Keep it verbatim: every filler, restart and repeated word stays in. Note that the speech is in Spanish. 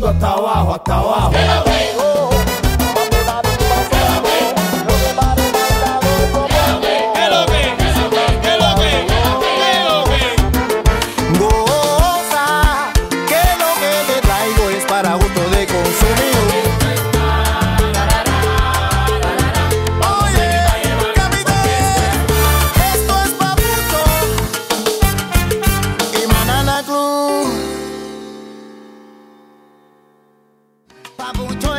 mundo hasta abajo, hasta abajo. Para gusto de consumir. Oye, capitán, esto es Papucho y Manana Club. Papucho